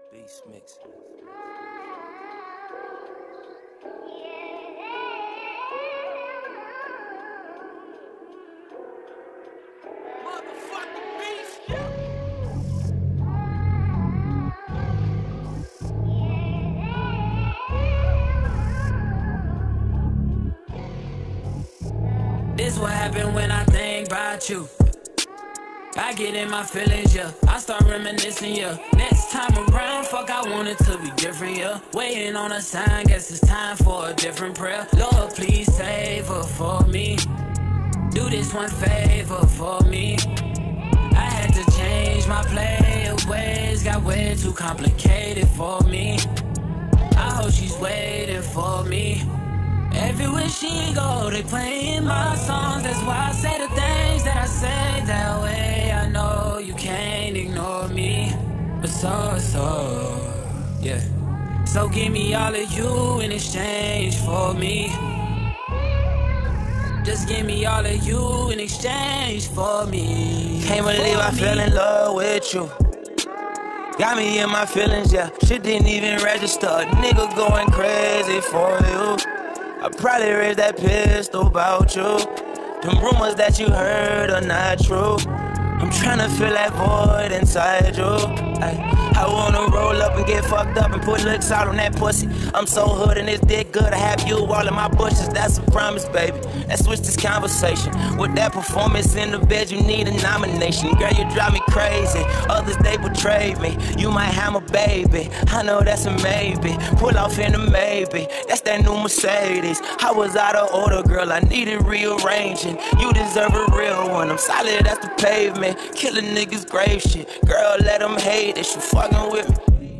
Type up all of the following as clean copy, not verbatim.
Beast mix. Motherfucking beast, yeah. This what happen when I think about you. I get in my feelings, yeah. I start reminiscing, yeah. Next time around, fuck, I want it to be different, yeah. Waiting on a sign, guess it's time for a different prayer. Lord, please save her for me. Do this one favor for me. I had to change my play of ways, got way too complicated for me. I hope she's waiting for me. Everywhere she go, they playing my songs. That's why I say the things that I say that way. I know you can't ignore me, but yeah. So give me all of you in exchange for me. Just give me all of you in exchange for me. Can't believe I fell in love with you. Got me in my feelings, yeah. Shit didn't even register. A nigga going crazy for you. I probably raised that pistol about you. Them rumors that you heard are not true. I'm tryna fill that void inside you. I wanna roll up and get fucked up and put licks out on that pussy. I'm so hood and it's dick good. I have you all in my bushes, that's a promise, baby. Let's switch this conversation. With that performance in the bed, you need a nomination. Girl, you drive me crazy. Others, they betrayed me. You might have a baby. I know that's a maybe. Pull off in a maybe. That's that new Mercedes. I was out of order, girl. I needed rearranging. You deserve a real one. I'm solid as the pavement. Killing niggas grave shit. Girl, let them hate it. You fucking with me.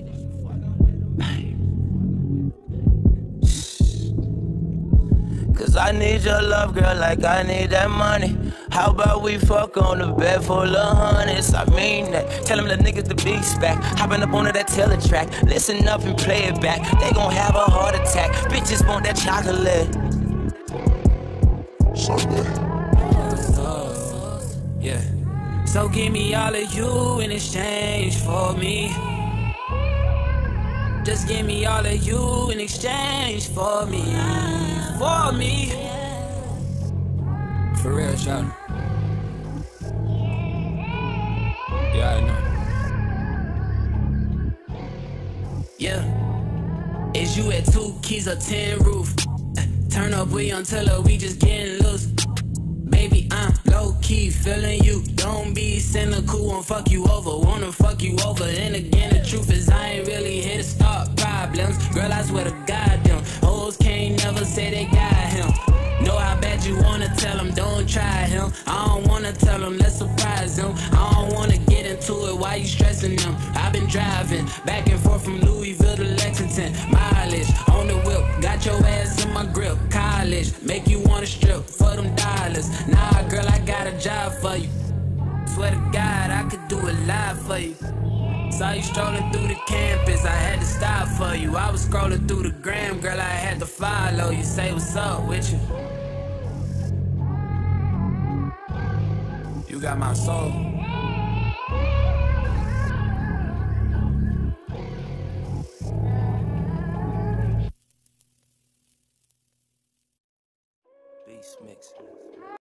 Cause I need your love, girl, like I need that money. How about we fuck on a bed full of hundreds? I mean that. Tell them the niggas the beats back. Hopping up onto that teletrack. Listen up and play it back. They gon' have a heart attack. Bitches want that chocolate. Yeah. So give me all of you in exchange for me. Just give me all of you in exchange for me. For me. For real, shawty. Yeah, I know. Yeah. Is you at 2 keys or 10 roof? Turn up, we until her, we just getting loose. Baby, I'm low-key feeling you. Don't be cynical, won't fuck you over. Wanna fuck you over. And again, the truth is I ain't really here to start problems. Girl, I swear to God, them hoes can't never say they got him. Know how bad you wanna tell him, don't try him. I don't wanna tell him, let's surprise him. I don't wanna get into it, why you stressing them? I've been driving back and forth from Louisville to Lexington. Mileage on the whip, got your ass in my grip. College, make you wanna strip for them dollars. Nah, girl, I got a job for you. Swear to God, I could do it live for you. Saw you strolling through the campus, I had to stop for you. I was scrolling through the gram, girl, I had to follow you. Say what's up with you. You got my soul.